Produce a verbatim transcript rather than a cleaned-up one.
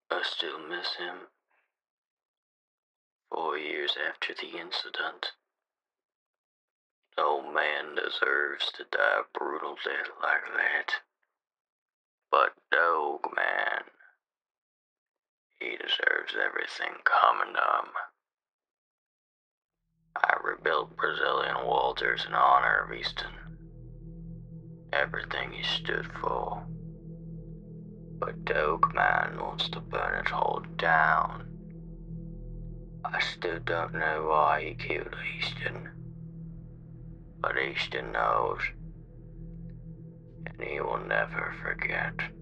I still miss him. Four years after the incident. No man deserves to die a brutal death like that. But Dog Man, he deserves everything coming to him. I rebuilt Brazilian Walters in honor of Easton. Everything he stood for. But Dog Man wants to burn it all down. I still don't know why he killed Easton. But Easton knows. And he will never forget.